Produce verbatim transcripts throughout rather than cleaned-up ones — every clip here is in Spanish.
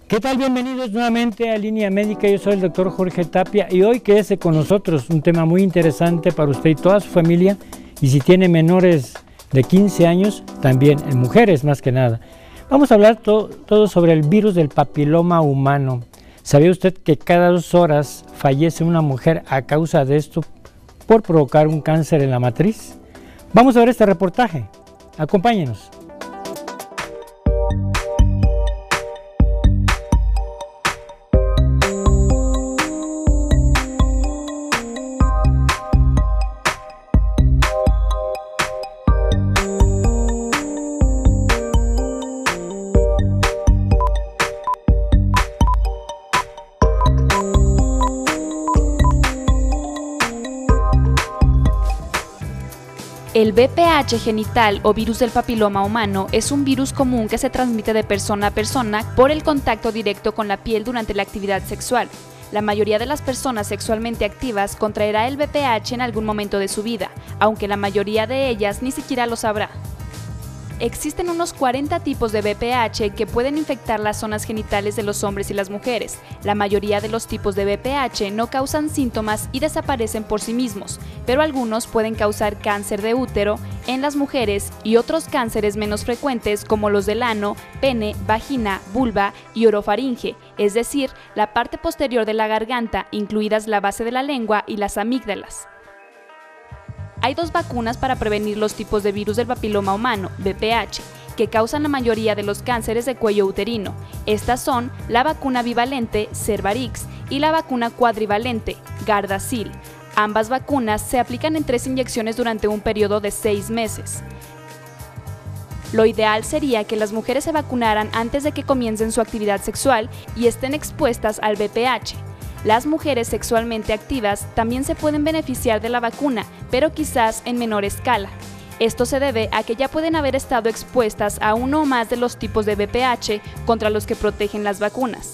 ¿Qué tal? Bienvenidos nuevamente a Línea Médica. Yo soy el doctor Jorge Tapia y hoy quédese con nosotros, un tema muy interesante para usted y toda su familia, y si tiene menores de quince años, también en mujeres más que nada. Vamos a hablar to todo sobre el virus del papiloma humano. ¿Sabía usted que cada dos horas fallece una mujer a causa de esto por provocar un cáncer en la matriz? Vamos a ver este reportaje. Acompáñenos. El V P H genital o virus del papiloma humano es un virus común que se transmite de persona a persona por el contacto directo con la piel durante la actividad sexual. La mayoría de las personas sexualmente activas contraerá el V P H en algún momento de su vida, aunque la mayoría de ellas ni siquiera lo sabrá. Existen unos cuarenta tipos de V P H que pueden infectar las zonas genitales de los hombres y las mujeres. La mayoría de los tipos de V P H no causan síntomas y desaparecen por sí mismos, pero algunos pueden causar cáncer de útero en las mujeres y otros cánceres menos frecuentes como los del ano, pene, vagina, vulva y orofaringe, es decir, la parte posterior de la garganta, incluidas la base de la lengua y las amígdalas. Hay dos vacunas para prevenir los tipos de virus del papiloma humano, V P H, que causan la mayoría de los cánceres de cuello uterino. Estas son la vacuna bivalente, Cervarix, y la vacuna cuadrivalente, Gardasil. Ambas vacunas se aplican en tres inyecciones durante un periodo de seis meses. Lo ideal sería que las mujeres se vacunaran antes de que comiencen su actividad sexual y estén expuestas al V P H. Las mujeres sexualmente activas también se pueden beneficiar de la vacuna, pero quizás en menor escala. Esto se debe a que ya pueden haber estado expuestas a uno o más de los tipos de V P H contra los que protegen las vacunas.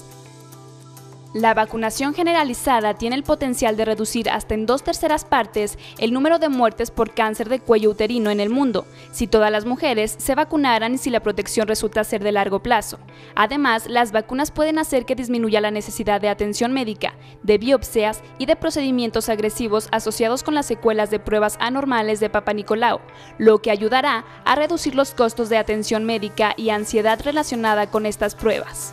La vacunación generalizada tiene el potencial de reducir hasta en dos terceras partes el número de muertes por cáncer de cuello uterino en el mundo, si todas las mujeres se vacunaran y si la protección resulta ser de largo plazo. Además, las vacunas pueden hacer que disminuya la necesidad de atención médica, de biopsias y de procedimientos agresivos asociados con las secuelas de pruebas anormales de Papa Nicolau, lo que ayudará a reducir los costos de atención médica y ansiedad relacionada con estas pruebas.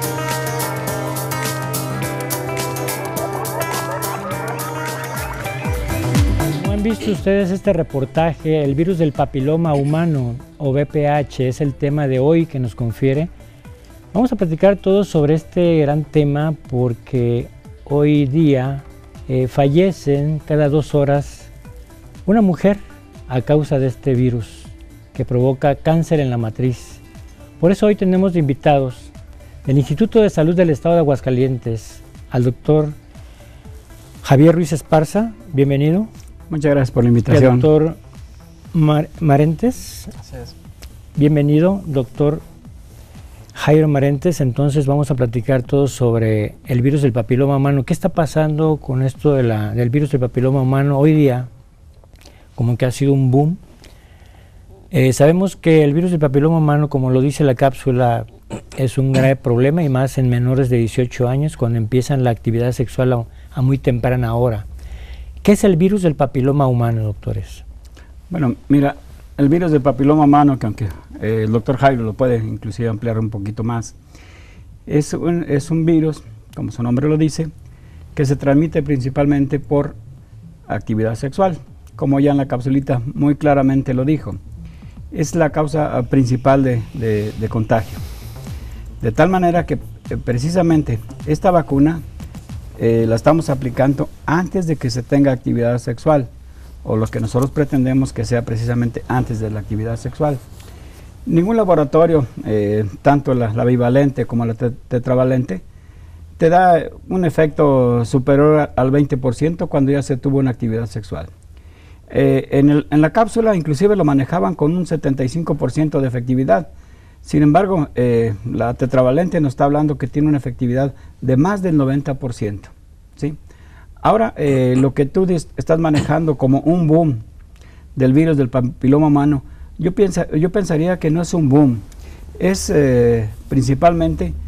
¿Han visto ustedes este reportaje? El virus del papiloma humano o V P H es el tema de hoy que nos confiere. Vamos a platicar todos sobre este gran tema porque hoy día eh, fallecen cada dos horas una mujer a causa de este virus que provoca cáncer en la matriz. Por eso hoy tenemos de invitados del Instituto de Salud del Estado de Aguascalientes al doctor Javier Ruiz Esparza. Bienvenido. Muchas gracias por la invitación. El doctor Mar Marentes. Gracias. Bienvenido, doctor Jairo Marentes. Entonces vamos a platicar todos sobre el virus del papiloma humano. ¿Qué está pasando con esto de la, del virus del papiloma humano hoy día? Como que ha sido un boom. Eh, sabemos que el virus del papiloma humano, como lo dice la cápsula, es un grave problema y más en menores de dieciocho años cuando empiezan la actividad sexual a, a muy temprana hora. ¿Qué es el virus del papiloma humano, doctores? Bueno, mira, el virus del papiloma humano, que aunque eh, el doctor Jairo lo puede inclusive ampliar un poquito más, es un, es un virus, como su nombre lo dice, que se transmite principalmente por actividad sexual, como ya en la capsulita muy claramente lo dijo. Es la causa uh, principal de, de, de contagio. De tal manera que eh, precisamente esta vacuna Eh, la estamos aplicando antes de que se tenga actividad sexual, o lo que nosotros pretendemos que sea precisamente antes de la actividad sexual. Ningún laboratorio, eh, tanto la, la bivalente como la te tetravalente, te da un efecto superior al veinte por ciento cuando ya se tuvo una actividad sexual. Eh, en, el, en la cápsula inclusive lo manejaban con un setenta y cinco por ciento de efectividad. Sin embargo, eh, la tetravalente nos está hablando que tiene una efectividad de más del noventa por ciento. ¿Sí? Ahora, eh, lo que tú estás manejando como un boom del virus del papiloma humano, yo, piensa, yo pensaría que no es un boom, es eh, principalmente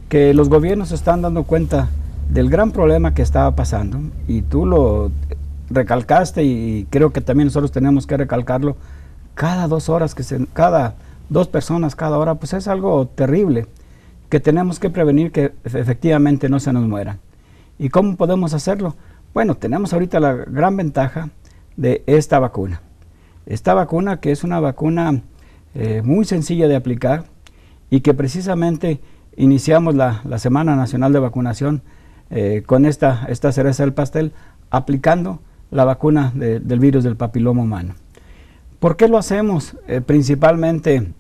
que los gobiernos se están dando cuenta del gran problema que estaba pasando, y tú lo recalcaste, y creo que también nosotros tenemos que recalcarlo, cada dos horas, que se, cada dos personas cada hora, pues es algo terrible, que tenemos que prevenir que efectivamente no se nos mueran. ¿Y cómo podemos hacerlo? Bueno, tenemos ahorita la gran ventaja de esta vacuna. Esta vacuna, que es una vacuna eh, muy sencilla de aplicar, y que precisamente iniciamos la, la Semana Nacional de Vacunación eh, con esta, esta cereza del pastel, aplicando la vacuna de, del virus del papiloma humano. ¿Por qué lo hacemos? Eh, principalmente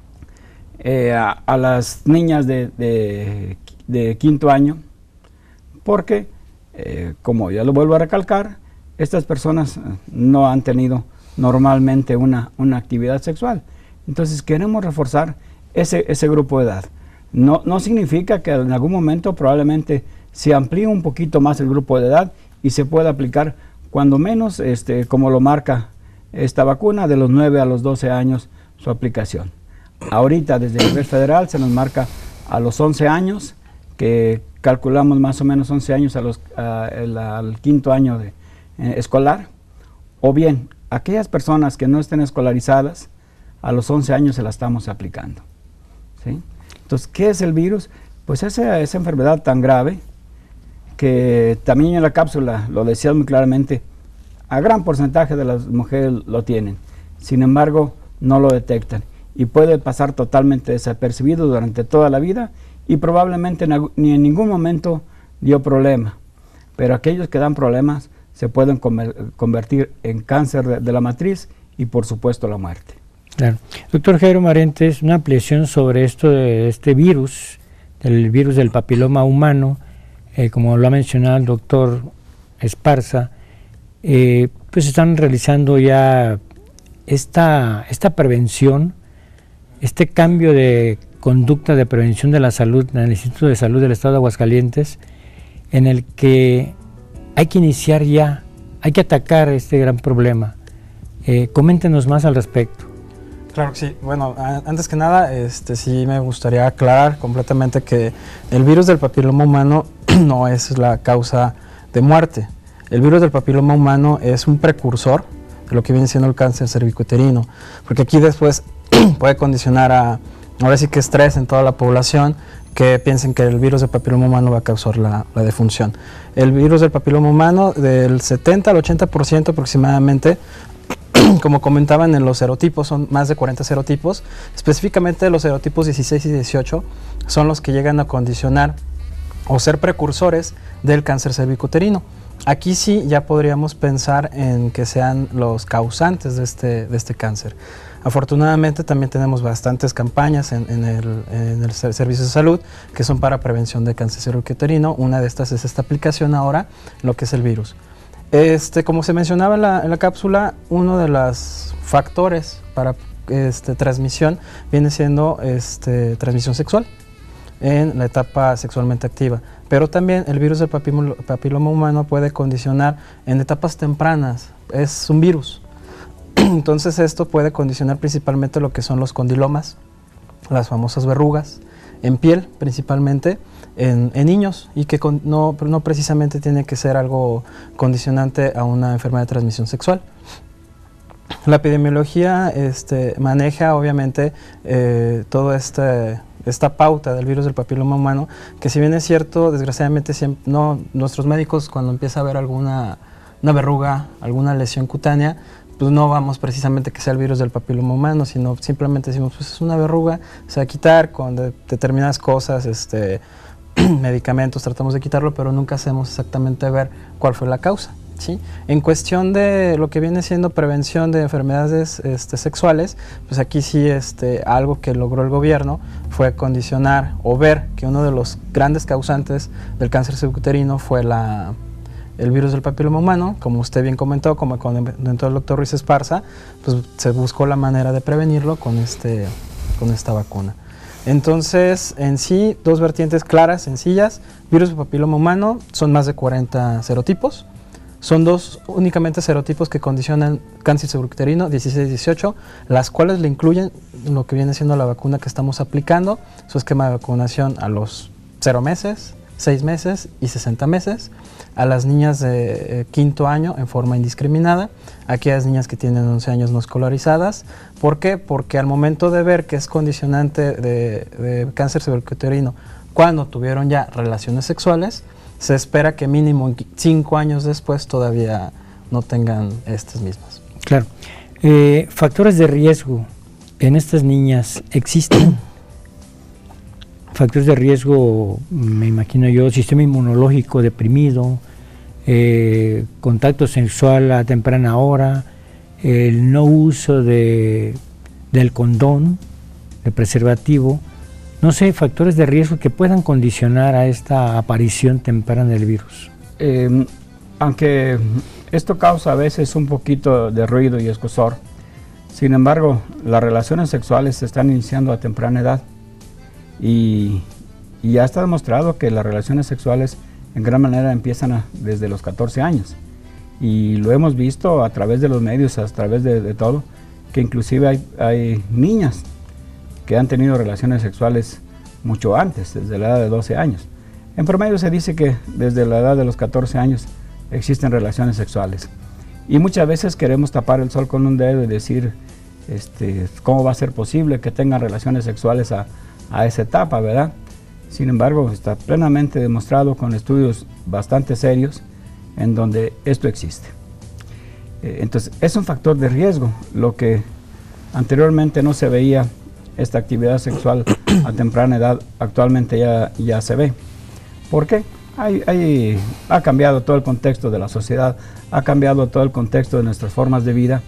eh, a, a las niñas de, de, de quinto año, porque, eh, como ya lo vuelvo a recalcar, estas personas no han tenido normalmente una, una actividad sexual. Entonces queremos reforzar ese, ese grupo de edad. No, no significa que en algún momento probablemente se amplíe un poquito más el grupo de edad y se pueda aplicar cuando menos, este, como lo marca esta vacuna, de los nueve a los doce años su aplicación. Ahorita desde el nivel federal se nos marca a los once años, que calculamos más o menos once años a los, a, el, al quinto año de, eh, escolar, o bien aquellas personas que no estén escolarizadas, a los once años se la estamos aplicando, ¿sí? Entonces, ¿qué es el virus? Pues esa, esa enfermedad tan grave, que también en la cápsula lo decía muy claramente, a gran porcentaje de las mujeres lo tienen, sin embargo no lo detectan, y puede pasar totalmente desapercibido durante toda la vida, y probablemente ni en ningún momento dio problema, pero aquellos que dan problemas se pueden convertir en cáncer de, de la matriz y por supuesto la muerte. Claro. Doctor Jairo Marentes, una ampliación sobre esto de este virus, del virus del papiloma humano, eh, como lo ha mencionado el doctor Esparza, eh, pues están realizando ya esta, esta prevención, este cambio de conducta de prevención de la salud en el Instituto de Salud del Estado de Aguascalientes, en el que hay que iniciar ya, hay que atacar este gran problema. Eh, coméntenos más al respecto. Claro que sí. Bueno, a, antes que nada, este, sí me gustaría aclarar completamente que el virus del papiloma humano no es la causa de muerte. El virus del papiloma humano es un precursor de lo que viene siendo el cáncer cervicuterino, porque aquí después puede condicionar a, ahora sí que estrés en toda la población, que piensen que el virus del papiloma humano va a causar la, la defunción. El virus del papiloma humano, del setenta al ochenta por ciento aproximadamente, como comentaban, en los serotipos, son más de cuarenta serotipos, específicamente los serotipos dieciséis y dieciocho son los que llegan a condicionar o ser precursores del cáncer cervicuterino. Aquí sí ya podríamos pensar en que sean los causantes de este, de este cáncer. Afortunadamente también tenemos bastantes campañas en, en, el, en el servicio de salud que son para prevención de cáncer cervicuterino. Una de estas es esta aplicación ahora, lo que es el virus. Este, como se mencionaba en la, en la cápsula, uno de los factores para este, transmisión viene siendo este, transmisión sexual en la etapa sexualmente activa, pero también el virus del papiloma, papiloma humano puede condicionar en etapas tempranas, es un virus. Entonces esto puede condicionar principalmente lo que son los condilomas, las famosas verrugas, en piel principalmente, en, en niños, y que con, no, no precisamente tiene que ser algo condicionante a una enfermedad de transmisión sexual. La epidemiología este, maneja obviamente eh, todo este... esta pauta del virus del papiloma humano, que si bien es cierto, desgraciadamente siempre, no, nuestros médicos cuando empieza a haber alguna una verruga, alguna lesión cutánea, pues no vamos precisamente que sea el virus del papiloma humano, sino simplemente decimos, pues es una verruga, se va a quitar con de, determinadas cosas, este, medicamentos, tratamos de quitarlo, pero nunca hacemos exactamente ver cuál fue la causa. ¿Sí? En cuestión de lo que viene siendo prevención de enfermedades este, sexuales, pues aquí sí este, algo que logró el gobierno fue condicionar o ver que uno de los grandes causantes del cáncer cervicuterino fue la, el virus del papiloma humano. Como usted bien comentó, como comentó el doctor Ruiz Esparza, pues se buscó la manera de prevenirlo con, este, con esta vacuna. Entonces, en sí, dos vertientes claras, sencillas. Virus del papiloma humano, son más de cuarenta serotipos. Son dos únicamente serotipos que condicionan cáncer cervicuterino, dieciséis y dieciocho, las cuales le incluyen lo que viene siendo la vacuna que estamos aplicando, su esquema de vacunación a los cero meses, seis meses y sesenta meses, a las niñas de eh, quinto año en forma indiscriminada, a aquellas niñas que tienen once años no escolarizadas. ¿Por qué? Porque al momento de ver que es condicionante de, de cáncer cervicuterino cuando tuvieron ya relaciones sexuales, se espera que mínimo cinco años después todavía no tengan estas mismas. Claro. Eh, ¿Factores de riesgo en estas niñas existen? Factores de riesgo, me imagino yo, sistema inmunológico deprimido, eh, contacto sexual a temprana hora, el no uso de, del condón, de preservativo, no sé, factores de riesgo que puedan condicionar a esta aparición temprana del virus. Eh, aunque esto causa a veces un poquito de ruido y escozor, sin embargo, las relaciones sexuales se están iniciando a temprana edad y, y ya está demostrado que las relaciones sexuales en gran manera empiezan a, desde los catorce años, y lo hemos visto a través de los medios, a través de, de todo, que inclusive hay, hay niñas que han tenido relaciones sexuales mucho antes, desde la edad de doce años. En promedio se dice que desde la edad de los catorce años existen relaciones sexuales. Y muchas veces queremos tapar el sol con un dedo y decir, este, ¿cómo va a ser posible que tengan relaciones sexuales a, a esa etapa, verdad? Sin embargo, está plenamente demostrado con estudios bastante serios en donde esto existe. Eh, entonces, es un factor de riesgo, lo que anteriormente no se veía, esta actividad sexual a temprana edad, actualmente ya, ya se ve. ¿Por qué? Hay, hay, ha cambiado todo el contexto de la sociedad, ha cambiado todo el contexto de nuestras formas de vida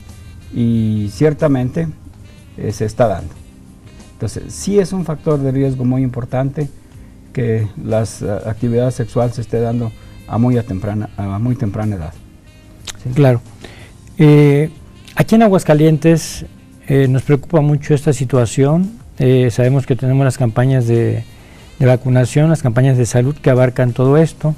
y ciertamente eh, se está dando. Entonces, sí es un factor de riesgo muy importante que la uh, actividad sexual se esté dando a muy, a temprana, a muy temprana edad. ¿Sí? Claro. Eh, aquí en Aguascalientes eh, nos preocupa mucho esta situación. Eh, sabemos que tenemos las campañas de, de vacunación, las campañas de salud que abarcan todo esto.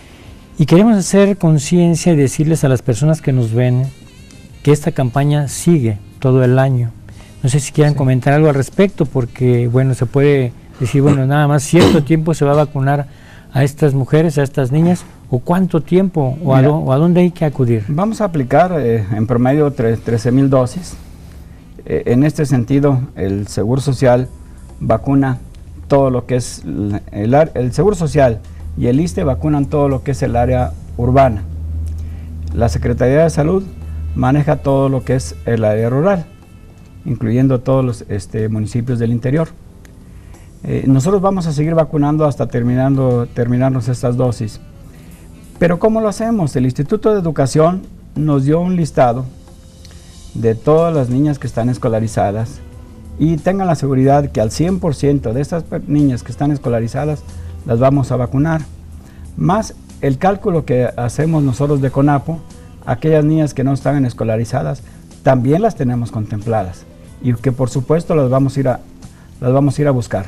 Y queremos hacer conciencia y decirles a las personas que nos ven que esta campaña sigue todo el año. No sé si quieran sí. comentar algo al respecto, porque bueno, se puede decir, bueno, nada más cierto tiempo se va a vacunar a estas mujeres, a estas niñas, o cuánto tiempo, o, Mira, a, do, o a dónde hay que acudir. Vamos a aplicar eh, en promedio trece mil dosis. Eh, en este sentido, el Seguro Social vacuna todo lo que es, el, el, el Seguro Social y el I S S S T E vacunan todo lo que es el área urbana. La Secretaría de Salud maneja todo lo que es el área rural, incluyendo todos los este, municipios del interior. Eh, nosotros vamos a seguir vacunando hasta terminando, terminarnos estas dosis. Pero ¿cómo lo hacemos? El Instituto de Educación nos dio un listado de todas las niñas que están escolarizadas y tengan la seguridad que al cien por ciento de estas niñas que están escolarizadas las vamos a vacunar. Más el cálculo que hacemos nosotros de CONAPO, aquellas niñas que no están escolarizadas, también las tenemos contempladas y que por supuesto las vamos a ir a, las vamos a, ir a buscar.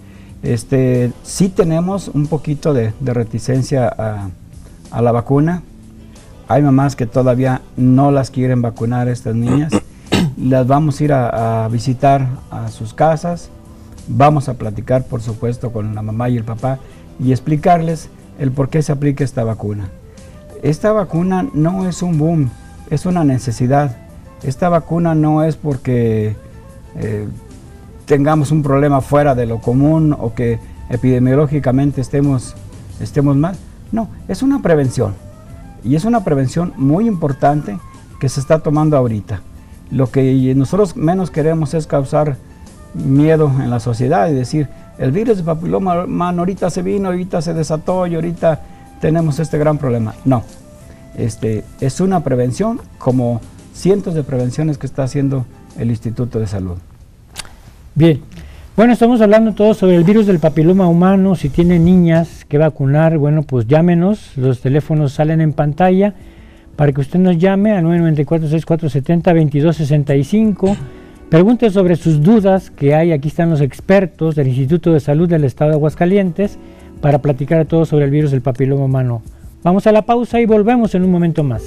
Este, sí tenemos un poquito de, de reticencia a, a la vacuna. Hay mamás que todavía no las quieren vacunar, estas niñas. Las vamos a ir a, a visitar a sus casas. Vamos a platicar, por supuesto, con la mamá y el papá y explicarles el por qué se aplica esta vacuna. Esta vacuna no es un boom, es una necesidad. Esta vacuna no es porque eh, tengamos un problema fuera de lo común o que epidemiológicamente estemos, estemos mal. No, es una prevención. Y es una prevención muy importante que se está tomando ahorita. Lo que nosotros menos queremos es causar miedo en la sociedad y decir, el virus de papiloma humano ahorita se vino, ahorita se desató y ahorita tenemos este gran problema. No, este, es una prevención como cientos de prevenciones que está haciendo el Instituto de Salud. Bien, bueno, estamos hablando todos sobre el virus del papiloma humano. Si tienen niñas que vacunar, bueno, pues llámenos, los teléfonos salen en pantalla para que usted nos llame al nueve nueve cuatro, seis cuatro siete cero, veintidós sesenta y cinco. Pregunte sobre sus dudas que hay, aquí están los expertos del Instituto de Salud del Estado de Aguascalientes para platicar todo sobre el virus del papiloma humano. Vamos a la pausa y volvemos en un momento más.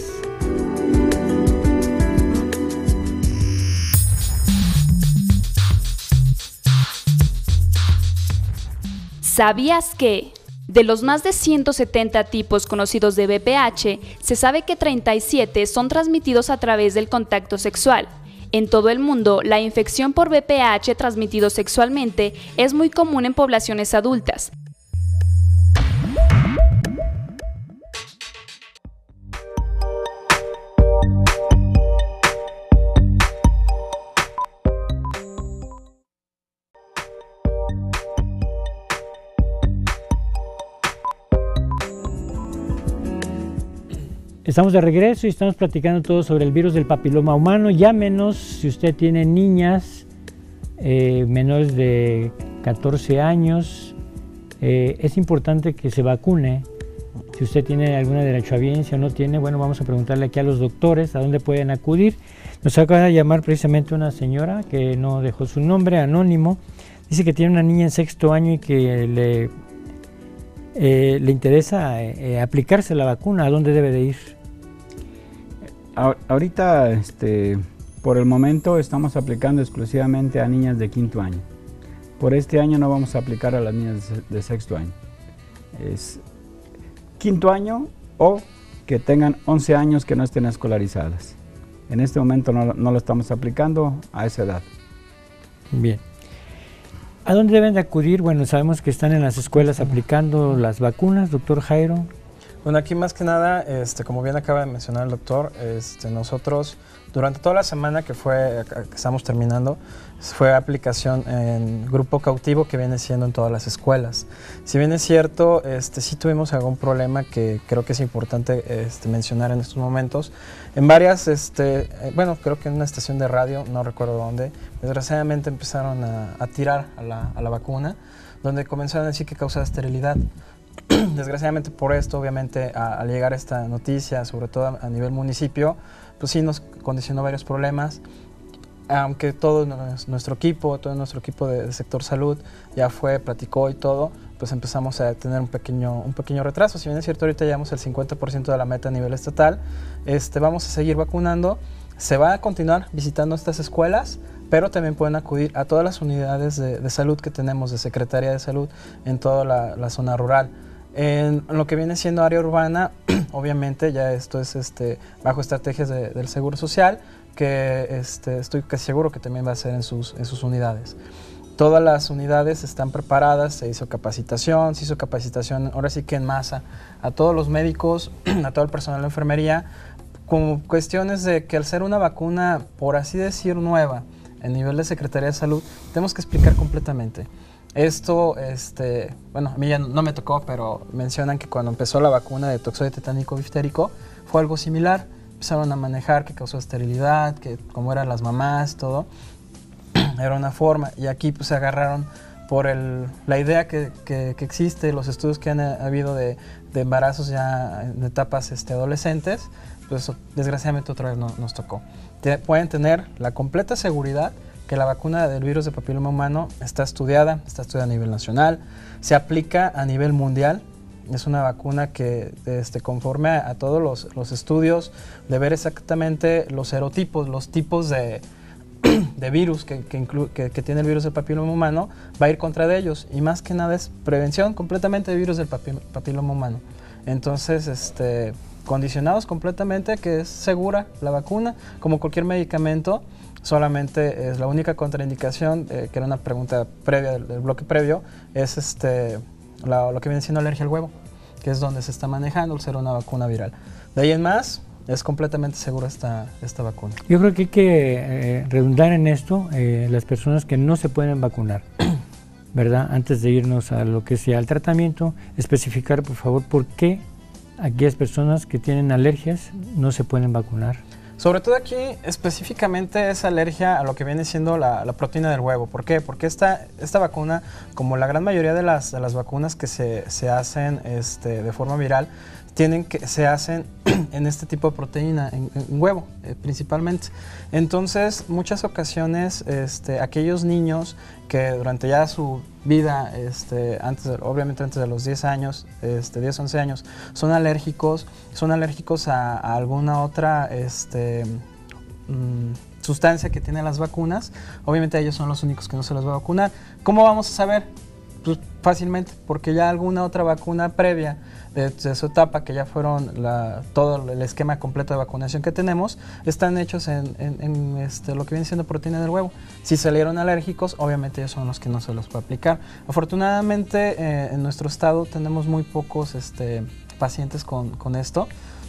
¿Sabías que? De los más de ciento setenta tipos conocidos de V P H, se sabe que treinta y siete son transmitidos a través del contacto sexual. En todo el mundo, la infección por V P H transmitido sexualmente es muy común en poblaciones adultas. Estamos de regreso y estamos platicando todo sobre el virus del papiloma humano. Llámenos si usted tiene niñas eh, menores de catorce años. Eh, es importante que se vacune. Si usted tiene alguna derechohabiencia o no tiene, bueno, vamos a preguntarle aquí a los doctores a dónde pueden acudir. Nos acaba de llamar precisamente una señora que no dejó su nombre, anónimo. Dice que tiene una niña en sexto año y que le, eh, le interesa eh, aplicarse la vacuna. ¿A dónde debe de ir? Ahorita, este, por el momento, estamos aplicando exclusivamente a niñas de quinto año. Por este año no vamos a aplicar a las niñas de sexto año. Es quinto año o que tengan once años que no estén escolarizadas. En este momento no, no lo estamos aplicando a esa edad. Bien. ¿A dónde deben de acudir? Bueno, sabemos que están en las escuelas aplicando las vacunas, doctor Jairo. Bueno, aquí más que nada, este, como bien acaba de mencionar el doctor, este, nosotros durante toda la semana que fue, que estamos terminando, fue aplicación en grupo cautivo que viene siendo en todas las escuelas. Si bien es cierto, este, sí tuvimos algún problema que creo que es importante este, mencionar en estos momentos. En varias, este, bueno, creo que en una estación de radio, no recuerdo dónde, desgraciadamente empezaron a, a tirar a la, a la vacuna, donde comenzaron a decir que causaba esterilidad. Desgraciadamente por esto, obviamente, a, al llegar esta noticia, sobre todo a, a nivel municipio, pues sí nos condicionó varios problemas. Aunque todo nuestro equipo, todo nuestro equipo de, de sector salud ya fue, platicó y todo, pues empezamos a tener un pequeño, un pequeño retraso. Si bien es cierto, ahorita llevamos el cincuenta por ciento de la meta a nivel estatal, este, vamos a seguir vacunando. Se va a continuar visitando estas escuelas, pero también pueden acudir a todas las unidades de, de salud que tenemos, de Secretaría de Salud, en toda la, la zona rural. En lo que viene siendo área urbana, obviamente ya esto es este, bajo estrategias de, del Seguro Social, que este, estoy casi seguro que también va a ser en sus, en sus unidades. Todas las unidades están preparadas, se hizo capacitación, se hizo capacitación ahora sí que en masa a todos los médicos, a todo el personal de enfermería, con cuestiones de que al ser una vacuna, por así decir, nueva, en nivel de Secretaría de Salud, tenemos que explicar completamente. Esto, este, bueno, a mí ya no me tocó, pero mencionan que cuando empezó la vacuna de toxoide tetánico diftérico fue algo similar. Empezaron a manejar que causó esterilidad, que como eran las mamás, todo, era una forma. Y aquí pues se agarraron por el, la idea que, que, que existe, los estudios que han habido de, de embarazos ya en etapas este, adolescentes, pues desgraciadamente otra vez no, nos tocó. Te, pueden tener la completa seguridad que la vacuna del virus de papiloma humano está estudiada, está estudiada a nivel nacional, se aplica a nivel mundial. Es una vacuna que, este, conforme a, a todos los, los estudios, de ver exactamente los serotipos, los tipos de, de virus que, que, inclu, que, que tiene el virus del papiloma humano, va a ir contra de ellos. Y más que nada es prevención completamente de virus del papil, papiloma humano. Entonces, este, condicionados completamente que es segura la vacuna, como cualquier medicamento. Solamente es la única contraindicación, eh, que era una pregunta previa del, del bloque previo, es este, la, lo que viene siendo alergia al huevo, que es donde se está manejando el ser una vacuna viral. De ahí en más, es completamente segura esta, esta vacuna. Yo creo que hay que eh, redundar en esto, eh, las personas que no se pueden vacunar, ¿verdad? Antes de irnos a lo que sea el tratamiento, especificar por favor por qué aquellas personas que tienen alergias no se pueden vacunar. Sobre todo aquí específicamente es alergia a lo que viene siendo la, la proteína del huevo. ¿Por qué? Porque esta, esta vacuna, como la gran mayoría de las, de las vacunas que se, se hacen este, de forma viral, tienen que, se hacen en este tipo de proteína, en, en huevo eh, principalmente. Entonces, muchas ocasiones, este, aquellos niños que durante ya su vida, este, antes de, obviamente antes de los diez años, este, diez, once años, son alérgicos, son alérgicos a, a alguna otra este, mmm, sustancia que tienen las vacunas. Obviamente ellos son los únicos que no se los va a vacunar. ¿Cómo vamos a saber? Pues, fácilmente, porque ya alguna otra vacuna previa de, de su etapa, que ya fueron la, todo el esquema completo de vacunación que tenemos, están hechos en, en, en este, lo que viene siendo proteína del huevo. Si salieron alérgicos, obviamente ellos son los que no se los puede aplicar. Afortunadamente, eh, en nuestro estado tenemos muy pocos este, pacientes con, con esto,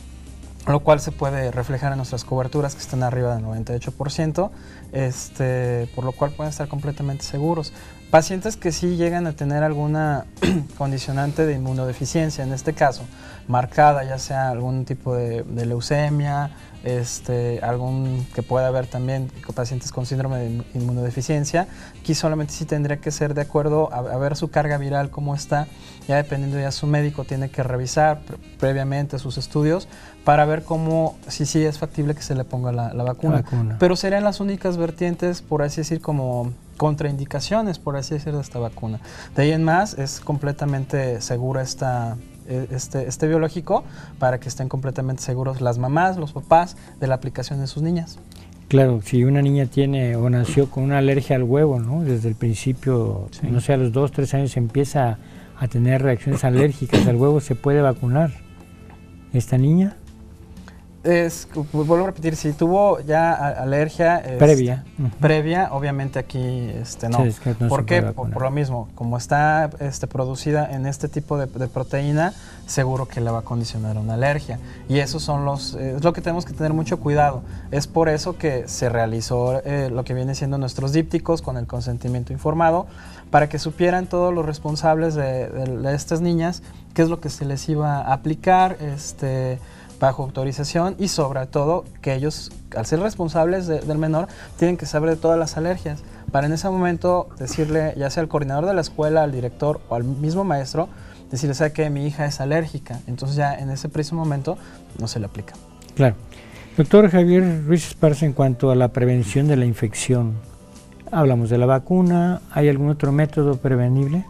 lo cual se puede reflejar en nuestras coberturas, que están arriba del noventa y ocho por ciento, este, por lo cual pueden estar completamente seguros. Pacientes que sí llegan a tener alguna condicionante de inmunodeficiencia, en este caso, marcada, ya sea algún tipo de, de leucemia, este, algún que pueda haber también pacientes con síndrome de inmunodeficiencia, aquí solamente sí tendría que ser de acuerdo a, a ver su carga viral cómo está, ya dependiendo ya su médico tiene que revisar pre previamente sus estudios para ver cómo, si sí es factible que se le ponga la, la, vacuna. la vacuna. Pero serían las únicas vertientes, por así decir, como contraindicaciones, por así decir, de esta vacuna. De ahí en más, es completamente segura esta, este, este biológico para que estén completamente seguros las mamás, los papás, de la aplicación de sus niñas. Claro, si una niña tiene o nació con una alergia al huevo, ¿no? Desde el principio, sí. no sé, a los dos, tres años empieza a tener reacciones alérgicas al huevo, ¿se puede vacunar esta niña? Es, vuelvo a repetir, si tuvo ya alergia es, previa, uh -huh. previa, obviamente aquí este, no. Sí, es que no ¿Por qué? Por, por lo mismo, como está este, producida en este tipo de, de proteína, seguro que le va a condicionar una alergia. Y esos son los, eh, es lo que tenemos que tener mucho cuidado. Es por eso que se realizó eh, lo que viene siendo nuestros dípticos con el consentimiento informado, para que supieran todos los responsables de, de, de estas niñas qué es lo que se les iba a aplicar, este... bajo autorización, y sobre todo que ellos, al ser responsables de, del menor, tienen que saber de todas las alergias, para en ese momento decirle, ya sea al coordinador de la escuela, al director o al mismo maestro, decirle, sabe que mi hija es alérgica, entonces ya en ese preciso momento no se le aplica. Claro. Doctor Javier Ruiz Esparza, en cuanto a la prevención de la infección, hablamos de la vacuna, ¿hay algún otro método prevenible?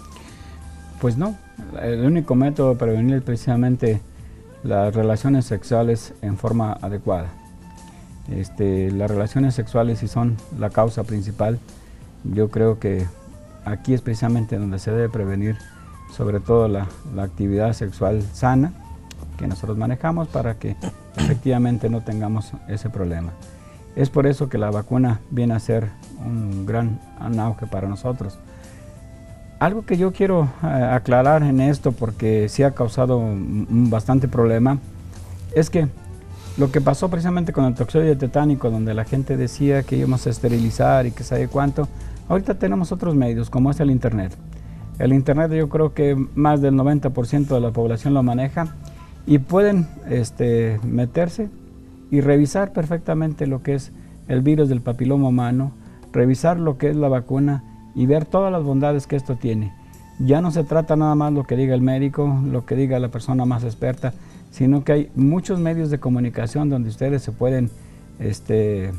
Pues no, el único método prevenible es precisamente las relaciones sexuales en forma adecuada. Este, las relaciones sexuales, si son la causa principal, yo creo que aquí es precisamente donde se debe prevenir, sobre todo la, la actividad sexual sana que nosotros manejamos, para que efectivamente no tengamos ese problema. Es por eso que la vacuna viene a ser un gran auge para nosotros. Algo que yo quiero uh, aclarar en esto, porque sí ha causado un, un bastante problema, es que lo que pasó precisamente con el toxoide tetánico, donde la gente decía que íbamos a esterilizar y que sabe cuánto, ahorita tenemos otros medios, como es el internet. El internet, yo creo que más del noventa por ciento de la población lo maneja, y pueden este, meterse y revisar perfectamente lo que es el virus del papiloma humano, revisar lo que es la vacuna, y ver todas las bondades que esto tiene. Ya no se trata nada más lo que diga el médico, lo que diga la persona más experta, sino que hay muchos medios de comunicación donde ustedes se pueden este, eh,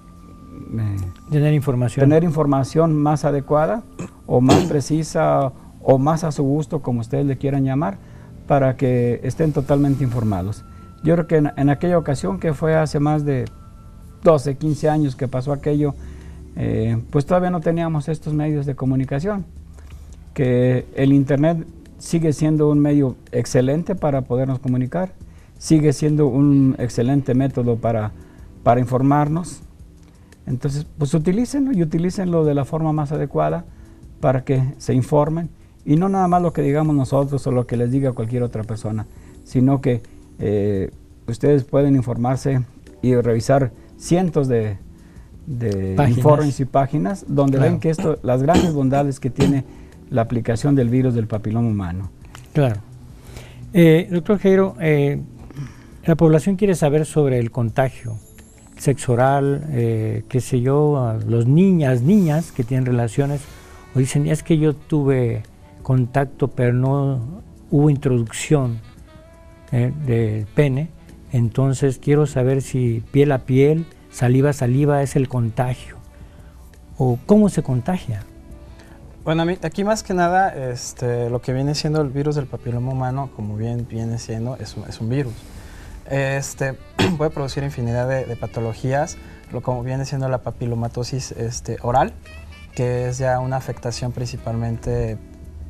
tener información. tener información más adecuada o más precisa o más a su gusto, como ustedes le quieran llamar, para que estén totalmente informados. Yo creo que en, en aquella ocasión, que fue hace más de doce, quince años que pasó aquello, Eh, pues todavía no teníamos estos medios de comunicación, que el internet sigue siendo un medio excelente para podernos comunicar, sigue siendo un excelente método para, para informarnos. Entonces, pues utilícenlo y utilícenlo de la forma más adecuada para que se informen, y no nada más lo que digamos nosotros o lo que les diga cualquier otra persona, sino que eh, ustedes pueden informarse y revisar cientos de de páginas. informes y páginas donde claro. ven que esto, las grandes bondades que tiene la aplicación del virus del papiloma humano. Claro. Eh, doctor Jairo, eh, la población quiere saber sobre el contagio, sexo oral, eh, qué sé yo, los niñas, niñas que tienen relaciones, o dicen, es que yo tuve contacto pero no hubo introducción eh, del pene, entonces quiero saber si piel a piel, saliva a saliva es el contagio, o cómo se contagia. Bueno, a mí, aquí más que nada este, lo que viene siendo el virus del papiloma humano, como bien viene siendo, es un, es un virus. Este, puede producir infinidad de, de patologías, lo como viene siendo la papilomatosis este, oral, que es ya una afectación principalmente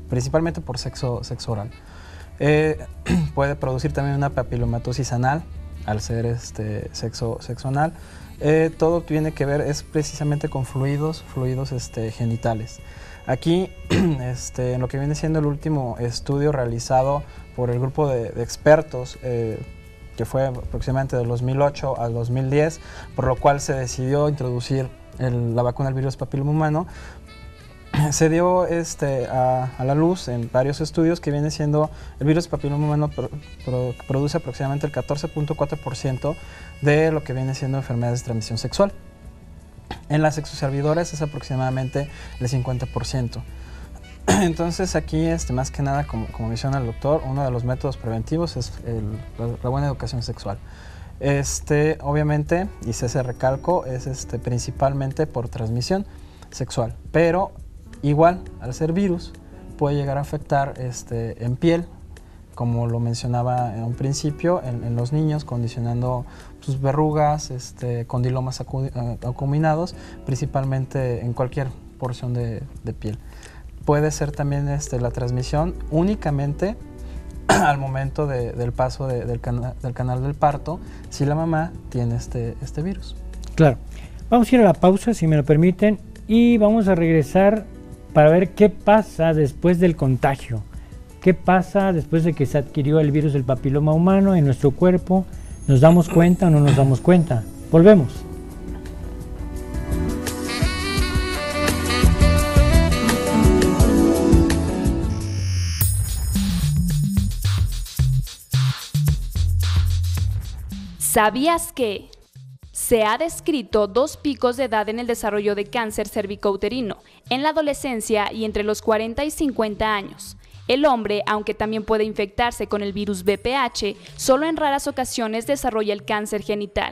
principalmente por sexo, sexo oral. Eh, puede producir también una papilomatosis anal, al ser este, sexo, sexo anal. Eh, todo tiene que ver, es precisamente con fluidos, fluidos este, genitales. Aquí, este, en lo que viene siendo el último estudio realizado por el grupo de, de expertos, eh, que fue aproximadamente del dos mil ocho al dos mil diez, por lo cual se decidió introducir el, la vacuna del virus papiloma humano, se dio este, a, a la luz en varios estudios que viene siendo el virus papiloma humano pro, pro, produce aproximadamente el catorce punto cuatro por ciento de lo que viene siendo enfermedades de transmisión sexual. En las sexoservidores es aproximadamente el cincuenta por ciento. Entonces aquí, este, más que nada, como, como menciona el doctor, uno de los métodos preventivos es el, la, la buena educación sexual. Este, obviamente, y se hace recalco, es este, principalmente por transmisión sexual, pero igual, al ser virus, puede llegar a afectar este, en piel, como lo mencionaba en un principio, en, en los niños, condicionando sus verrugas, este, condilomas acu acuminados, principalmente en cualquier porción de, de piel. Puede ser también este, la transmisión únicamente al momento de, del paso de, del, cana del canal del parto, si la mamá tiene este, este virus. Claro. Vamos a ir a la pausa, si me lo permiten, y vamos a regresar para ver qué pasa después del contagio. ¿Qué pasa después de que se adquirió el virus del papiloma humano en nuestro cuerpo? ¿Nos damos cuenta o no nos damos cuenta? Volvemos. ¿Sabías que se ha descrito dos picos de edad en el desarrollo de cáncer cervicouterino, en la adolescencia y entre los cuarenta y cincuenta años? El hombre, aunque también puede infectarse con el virus V P H, solo en raras ocasiones desarrolla el cáncer genital.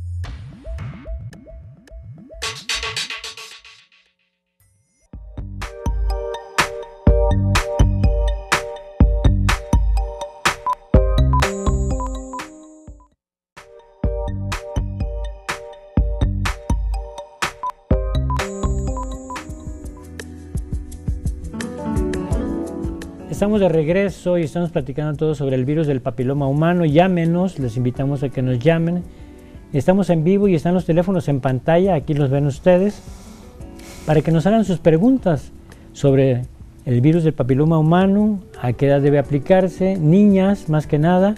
Estamos de regreso y estamos platicando todo sobre el virus del papiloma humano. Llámenos, les invitamos a que nos llamen. Estamos en vivo y están los teléfonos en pantalla, aquí los ven ustedes, para que nos hagan sus preguntas sobre el virus del papiloma humano, a qué edad debe aplicarse, niñas más que nada,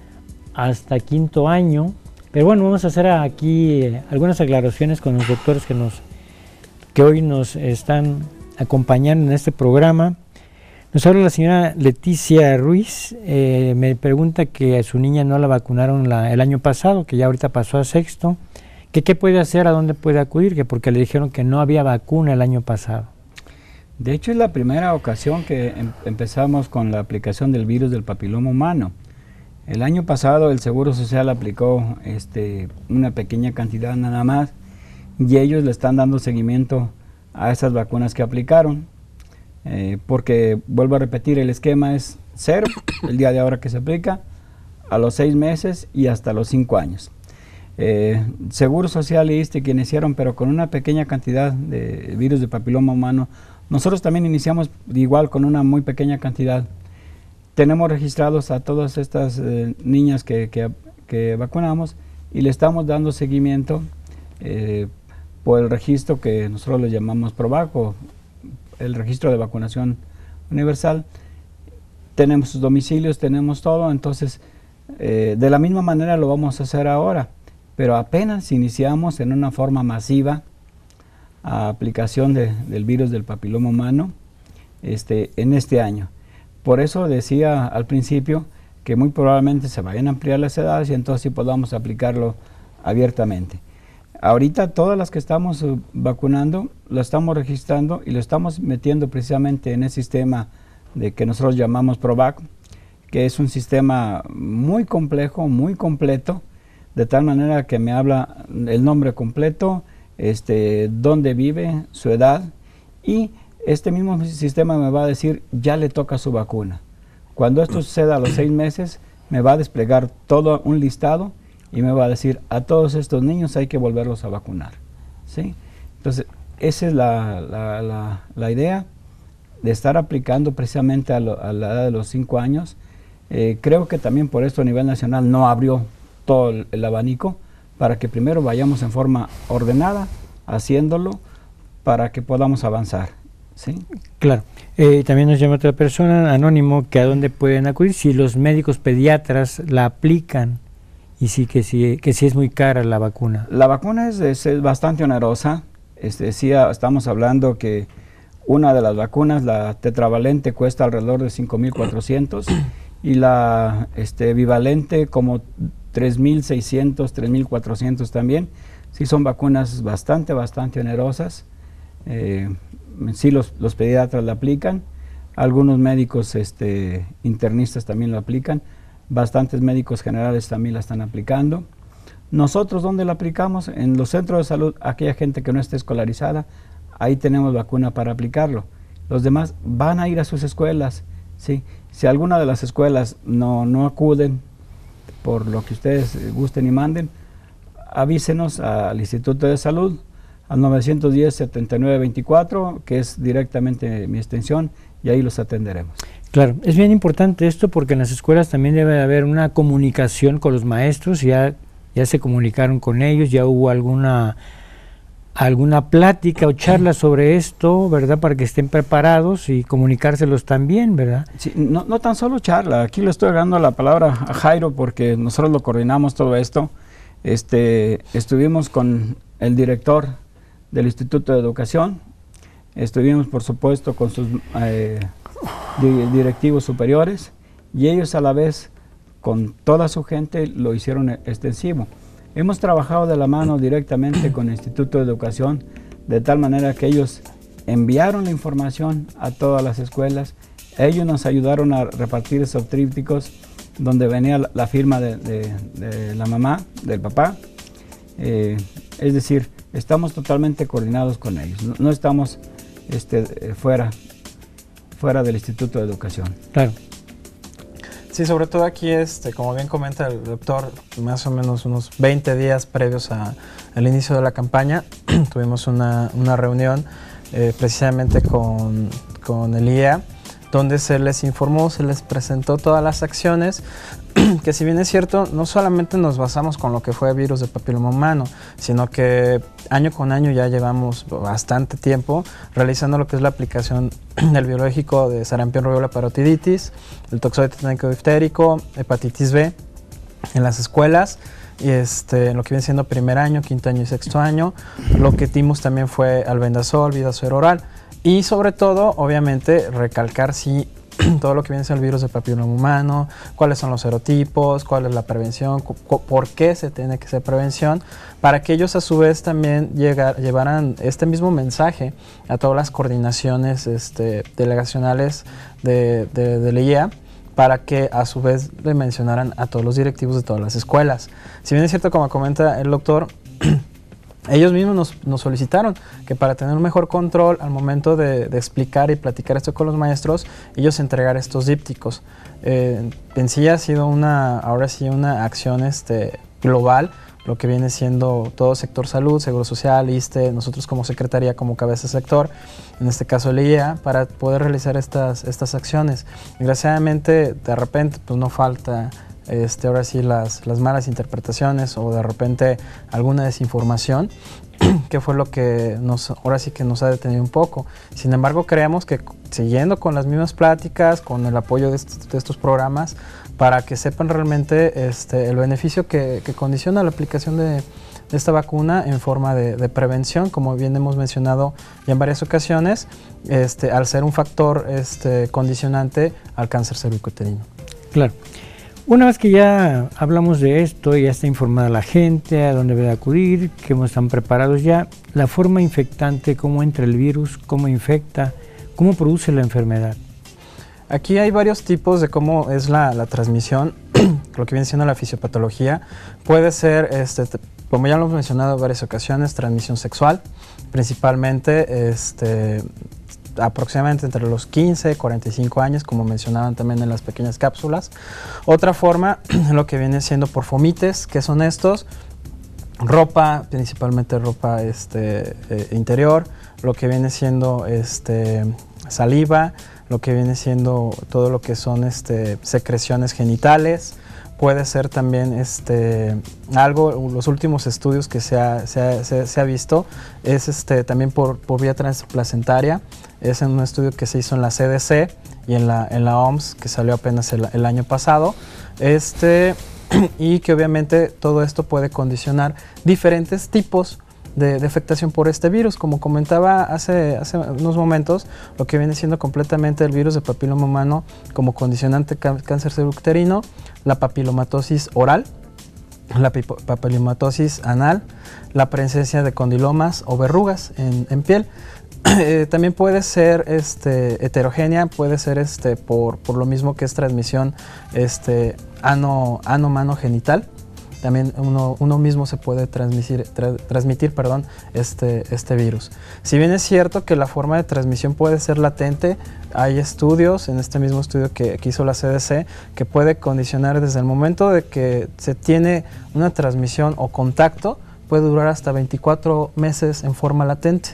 hasta quinto año. Pero bueno, vamos a hacer aquí eh, algunas aclaraciones con los doctores que, nos, que hoy nos están acompañando en este programa. Nos habla la señora Leticia Ruiz, eh, me pregunta que a su niña no la vacunaron la, el año pasado, que ya ahorita pasó a sexto, que qué puede hacer, a dónde puede acudir, que porque le dijeron que no había vacuna el año pasado. De hecho, es la primera ocasión que em empezamos con la aplicación del virus del papiloma humano. El año pasado el Seguro Social aplicó este, una pequeña cantidad nada más y ellos le están dando seguimiento a esas vacunas que aplicaron. Eh, porque, vuelvo a repetir, el esquema es cero, el día de ahora que se aplica, a los seis meses y hasta los cinco años. Eh, Seguro Social y ISSSTE que iniciaron, pero con una pequeña cantidad de virus de papiloma humano. Nosotros también iniciamos igual con una muy pequeña cantidad. Tenemos registrados a todas estas eh, niñas que, que, que vacunamos y le estamos dando seguimiento eh, por el registro que nosotros le llamamos PROVAC, el registro de vacunación universal. Tenemos sus domicilios, tenemos todo, entonces eh, de la misma manera lo vamos a hacer ahora, pero apenas iniciamos en una forma masiva a aplicación de, del virus del papiloma humano este, en este año. Por eso decía al principio que muy probablemente se vayan a ampliar las edades y entonces sí podamos aplicarlo abiertamente. Ahorita todas las que estamos uh, vacunando, lo estamos registrando y lo estamos metiendo precisamente en el sistema de que nosotros llamamos PROVAC, que es un sistema muy complejo, muy completo, de tal manera que me habla el nombre completo, este, dónde vive, su edad, y este mismo sistema me va a decir, ya le toca su vacuna. Cuando esto suceda a los seis meses, me va a desplegar todo un listado y me va a decir, a todos estos niños hay que volverlos a vacunar, ¿sí? Entonces, esa es la, la, la, la idea. de estar aplicando precisamente a, lo, a la edad de los cinco años. Eh, creo que también por esto a nivel nacional no abrió todo el, el abanico, para que primero vayamos en forma ordenada, haciéndolo, para que podamos avanzar. ¿Sí? Claro. Eh, también nos llama otra persona, anónimo, que a dónde pueden acudir, si los médicos pediatras la aplican, y sí que sí, que sí es muy cara la vacuna. La vacuna es, es, es bastante onerosa. Este, sí, estamos hablando que una de las vacunas, la tetravalente, cuesta alrededor de cinco mil cuatrocientos y la este, bivalente como tres mil seiscientos, tres mil cuatrocientos también. Sí, son vacunas bastante, bastante onerosas. Eh, sí, los, los pediatras la aplican, algunos médicos este, internistas también lo aplican, bastantes médicos generales también la están aplicando. Nosotros, ¿dónde la aplicamos? En los centros de salud, aquella gente que no esté escolarizada, ahí tenemos vacuna para aplicarlo. Los demás van a ir a sus escuelas, ¿sí? Si alguna de las escuelas no, no acuden, por lo que ustedes gusten y manden, avísenos al Instituto de Salud, al novecientos diez, setenta y nueve veinticuatro, que es directamente mi extensión, y ahí los atenderemos. Claro, es bien importante esto porque en las escuelas también debe haber una comunicación con los maestros, ya, ya se comunicaron con ellos, ya hubo alguna, alguna plática o charla sobre esto, ¿verdad? Para que estén preparados y comunicárselos también, ¿verdad? Sí, no, no tan solo charla, aquí le estoy dando la palabra a Jairo porque nosotros lo coordinamos todo esto. Este, estuvimos con el director del Instituto de Educación, estuvimos por supuesto con sus eh, di directivos superiores y ellos a la vez con toda su gente lo hicieron extensivo. Hemos trabajado de la mano directamente con el Instituto de Educación de tal manera que ellos enviaron la información a todas las escuelas, ellos nos ayudaron a repartir esos trípticos donde venía la, la firma de, de, de la mamá, del papá, eh, es decir, estamos totalmente coordinados con ellos, no, no estamos este, fuera, fuera del Instituto de Educación. Claro. Sí, sobre todo aquí, este, como bien comenta el doctor, más o menos unos veinte días previos a, al inicio de la campaña, tuvimos una, una reunión eh, precisamente con, con el I E A, donde se les informó, se les presentó todas las acciones, que si bien es cierto, no solamente nos basamos con lo que fue virus del papiloma humano, sino que año con año ya llevamos bastante tiempo realizando lo que es la aplicación del biológico de sarampión, rubiola, parotiditis, el toxoide tétnico diftérico, hepatitis B en las escuelas, y este, lo que viene siendo primer año, quinto año y sexto año. Lo que dimos también fue albendazol, vidazol oral, y sobre todo, obviamente, recalcar si todo lo que viene siendo el virus del papiloma humano, cuáles son los serotipos, cuál es la prevención, por qué se tiene que hacer prevención, para que ellos a su vez también llegar, llevaran este mismo mensaje a todas las coordinaciones este, delegacionales de, de, de la I E A, para que a su vez le mencionaran a todos los directivos de todas las escuelas. Si bien es cierto, como comenta el doctor, ellos mismos nos, nos solicitaron que para tener un mejor control al momento de, de explicar y platicar esto con los maestros, ellos entregar estos dípticos. Eh, en sí ha sido una, ahora sí, una acción este, global, lo que viene siendo todo sector salud, seguro social, I S S S T E, nosotros como secretaría, como cabeza de sector, en este caso el I E A, para poder realizar estas, estas acciones. Desgraciadamente, de repente, pues no falta Este, ahora sí las, las malas interpretaciones o de repente alguna desinformación, que fue lo que nos, ahora sí que nos ha detenido un poco. Sin embargo, creemos que siguiendo con las mismas pláticas, con el apoyo de, est de estos programas, para que sepan realmente este, el beneficio que, que condiciona la aplicación de, de esta vacuna en forma de, de prevención, como bien hemos mencionado ya en varias ocasiones, este, al ser un factor este, condicionante al cáncer cervicuterino. Claro. Una vez que ya hablamos de esto, ya está informada la gente a dónde debe acudir, que están preparados ya, la forma infectante, cómo entra el virus, cómo infecta, cómo produce la enfermedad. Aquí hay varios tipos de cómo es la, la transmisión, lo que viene siendo la fisiopatología. Puede ser, este, como ya lo hemos mencionado en varias ocasiones, transmisión sexual, principalmente este, aproximadamente entre los quince y cuarenta y cinco años, como mencionaban también en las pequeñas cápsulas. Otra forma, lo que viene siendo por fomites, que son estos, ropa, principalmente ropa este, eh, interior, lo que viene siendo este, saliva, lo que viene siendo todo lo que son este, secreciones genitales. Puede ser también este, algo, los últimos estudios que se ha, se ha, se, se ha visto es este, también por, por vía transplacentaria. Es en un estudio que se hizo en la C D C y en la, en la O M S, que salió apenas el, el año pasado. Este, y que obviamente todo esto puede condicionar diferentes tipos de, de afectación por este virus. Como comentaba hace, hace unos momentos, lo que viene siendo completamente el virus de papiloma humano como condicionante cáncer cervicuterino, la papilomatosis oral, la papilomatosis anal, la presencia de condilomas o verrugas en, en piel. Eh, también puede ser este, heterogénea, puede ser este, por, por lo mismo que es transmisión este, ano, ano-mano genital. También uno, uno mismo se puede transmitir, tra, transmitir perdón, este, este virus. Si bien es cierto que la forma de transmisión puede ser latente, hay estudios, en este mismo estudio que, que hizo la C D C, que puede condicionar desde el momento de que se tiene una transmisión o contacto, puede durar hasta veinticuatro meses en forma latente.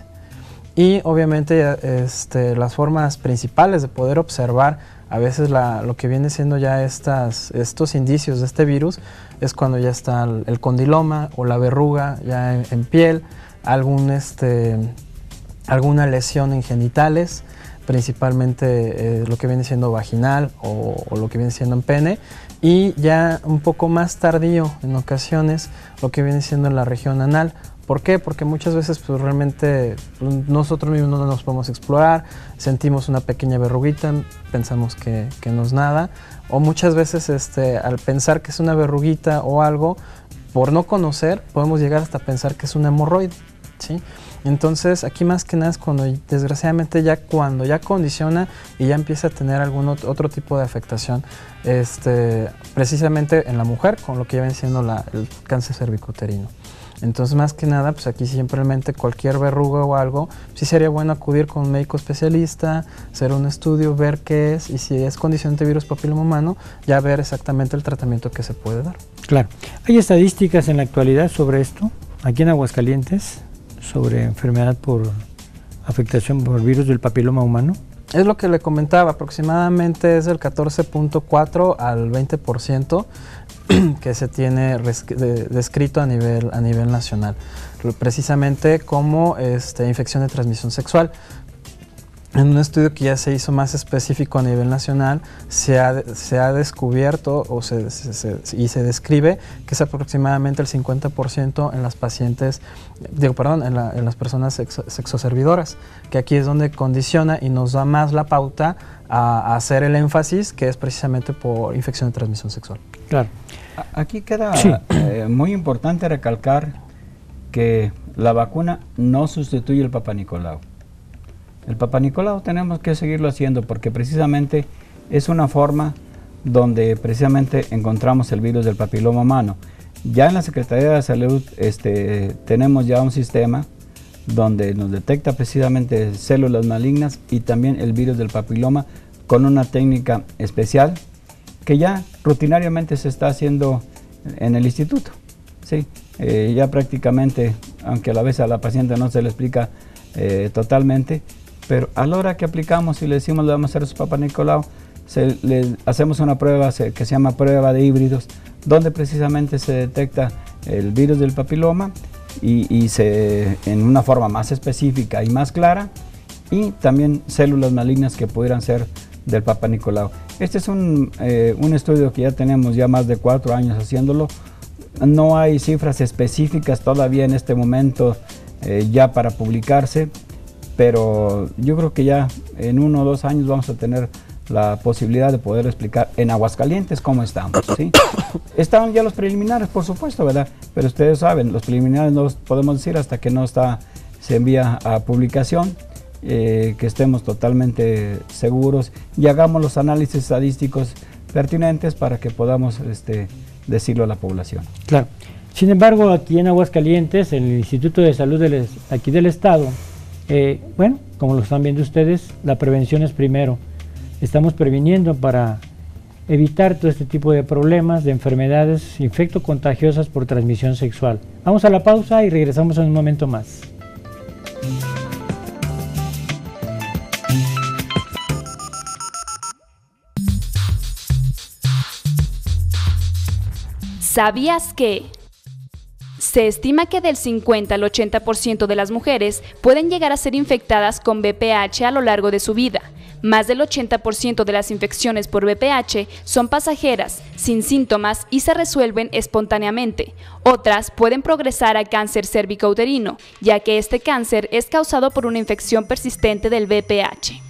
Y obviamente este, las formas principales de poder observar a veces la, lo que viene siendo ya estas, estos indicios de este virus es cuando ya está el, el condiloma o la verruga ya en, en piel, algún, este, alguna lesión en genitales, principalmente eh, lo que viene siendo vaginal o, o lo que viene siendo en pene, y ya un poco más tardío en ocasiones lo que viene siendo en la región anal. ¿Por qué? Porque muchas veces pues, realmente pues, nosotros mismos no nos podemos explorar, sentimos una pequeña verruguita, pensamos que, que no es nada, o muchas veces este, al pensar que es una verruguita o algo, por no conocer, podemos llegar hasta pensar que es un hemorroide, ¿sí? Entonces aquí más que nada es cuando desgraciadamente ya cuando ya condiciona y ya empieza a tener algún otro tipo de afectación, este, precisamente en la mujer, con lo que ya viene siendo la, el cáncer cervicuterino. Entonces, más que nada, pues aquí simplemente cualquier verruga o algo, sí sería bueno acudir con un médico especialista, hacer un estudio, ver qué es, y si es condicionante de virus papiloma humano, ya ver exactamente el tratamiento que se puede dar. Claro. ¿Hay estadísticas en la actualidad sobre esto, aquí en Aguascalientes, sobre enfermedad por afectación por virus del papiloma humano? Es lo que le comentaba, aproximadamente es del catorce punto cuatro al veinte por ciento que se tiene descrito a nivel, a nivel nacional, precisamente como este, infección de transmisión sexual. En un estudio que ya se hizo más específico a nivel nacional, se ha, se ha descubierto o se, se, se, y se describe que es aproximadamente el cincuenta por ciento en las pacientes, digo, perdón, en, la, en las personas sexo, sexoservidoras, que aquí es donde condiciona y nos da más la pauta a, a hacer el énfasis, que es precisamente por infección de transmisión sexual. Claro. Aquí queda sí. eh, muy importante recalcar que la vacuna no sustituye el Papá Nicolau. El Papá Nicolau tenemos que seguirlo haciendo porque precisamente es una forma donde precisamente encontramos el virus del papiloma humano. Ya en la Secretaría de Salud este, tenemos ya un sistema donde nos detecta precisamente células malignas y también el virus del papiloma con una técnica especial que ya rutinariamente se está haciendo en el instituto. Sí, eh, ya prácticamente, aunque a la vez a la paciente no se le explica eh, totalmente, pero a la hora que aplicamos y le decimos le vamos a hacer su Papá Nicolau, se, le hacemos una prueba se, que se llama prueba de híbridos, donde precisamente se detecta el virus del papiloma y, y se, en una forma más específica y más clara, y también células malignas que pudieran ser del Papá Nicolau. Este es un, eh, un estudio que ya tenemos ya más de cuatro años haciéndolo. No hay cifras específicas todavía en este momento eh, ya para publicarse, pero yo creo que ya en uno o dos años vamos a tener la posibilidad de poder explicar en Aguascalientes cómo estamos, ¿sí? Estaban ya los preliminares, por supuesto, ¿verdad? Pero ustedes saben, los preliminares no los podemos decir hasta que no está, se envía a publicación, eh, que estemos totalmente seguros y hagamos los análisis estadísticos pertinentes para que podamos este, decirlo a la población. Claro. Sin embargo, aquí en Aguascalientes, en el Instituto de Salud del, aquí del Estado, Eh, bueno, como lo están viendo ustedes, la prevención es primero. Estamos previniendo para evitar todo este tipo de problemas, de enfermedades infectocontagiosas por transmisión sexual. Vamos a la pausa y regresamos en un momento más. ¿Sabías que? Se estima que del cincuenta al ochenta por ciento de las mujeres pueden llegar a ser infectadas con V P H a lo largo de su vida. Más del ochenta por ciento de las infecciones por V P H son pasajeras, sin síntomas y se resuelven espontáneamente. Otras pueden progresar a cáncer cérvico-uterino, ya que este cáncer es causado por una infección persistente del V P H.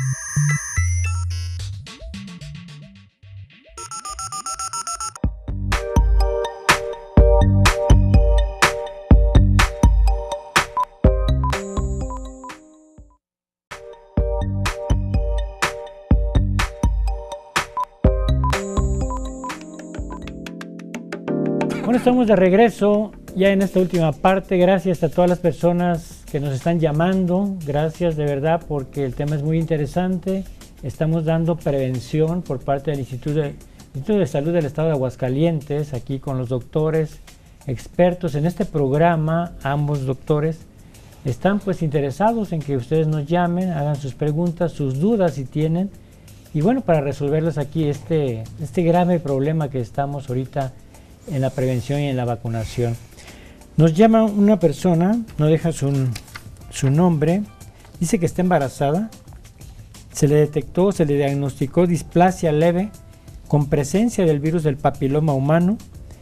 Bueno, estamos de regreso ya en esta última parte. Gracias a todas las personas que nos están llamando. Gracias de verdad porque el tema es muy interesante. Estamos dando prevención por parte del Instituto de, Instituto de Salud del Estado de Aguascalientes, aquí con los doctores expertos en este programa. Ambos doctores están pues interesados en que ustedes nos llamen, hagan sus preguntas, sus dudas si tienen. Y bueno, para resolverlos aquí este, este grave problema que estamos ahorita en la prevención y en la vacunación. Nos llama una persona, no deja su, su nombre, dice que está embarazada, se le detectó, se le diagnosticó displasia leve con presencia del virus del papiloma humano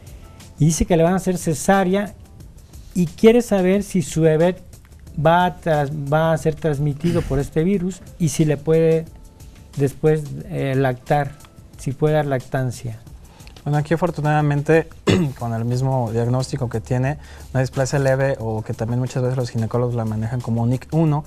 y dice que le van a hacer cesárea y quiere saber si su bebé va a, tras, va a ser transmitido por este virus y si le puede después eh, lactar, si puede dar lactancia. Bueno, aquí afortunadamente con el mismo diagnóstico que tiene, una displasia leve o que también muchas veces los ginecólogos la manejan como N I C uno,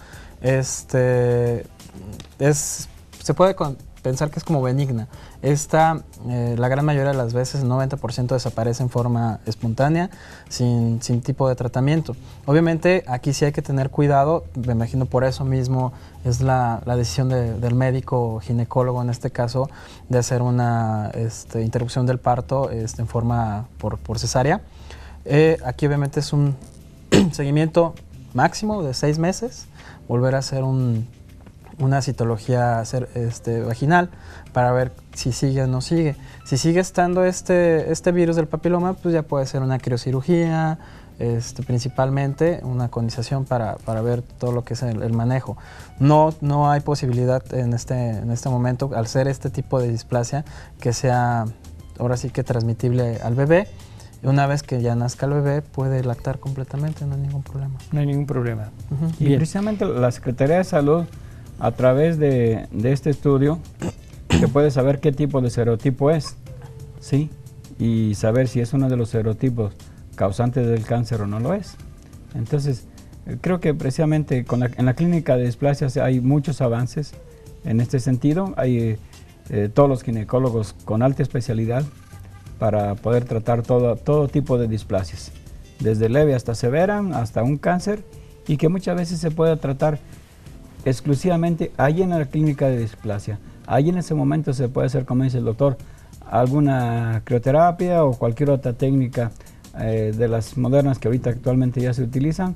este, es, se puede con, pensar que es como benigna. Esta, eh, la gran mayoría de las veces, el noventa por ciento desaparece en forma espontánea, sin, sin tipo de tratamiento. Obviamente aquí sí hay que tener cuidado, me imagino por eso mismo es la, la decisión de, del médico ginecólogo en este caso de hacer una este, interrupción del parto este, en forma por, por cesárea. Eh, aquí obviamente es un seguimiento máximo de seis meses, volver a hacer un, una citología este, vaginal para ver si sigue o no sigue. Si sigue estando este, este virus del papiloma, pues ya puede ser una criocirugía, este, principalmente una conización para, para ver todo lo que es el, el manejo. No, no hay posibilidad en este, en este momento, al ser este tipo de displasia, que sea ahora sí que transmitible al bebé. Una vez que ya nazca el bebé, puede lactar completamente, no hay ningún problema. No hay ningún problema. Uh-huh. Y Bien. Precisamente la Secretaría de Salud, a través de, de este estudio, se puede saber qué tipo de serotipo es, ¿sí? Y saber si es uno de los serotipos causantes del cáncer o no lo es. Entonces, creo que precisamente con la, en la clínica de displasias hay muchos avances en este sentido. Hay eh, todos los ginecólogos con alta especialidad para poder tratar todo, todo tipo de displasias, desde leve hasta severa, hasta un cáncer, y que muchas veces se puede tratar exclusivamente ahí en la clínica de displasia. Ahí en ese momento se puede hacer, como dice el doctor, alguna crioterapia o cualquier otra técnica eh, de las modernas que ahorita actualmente ya se utilizan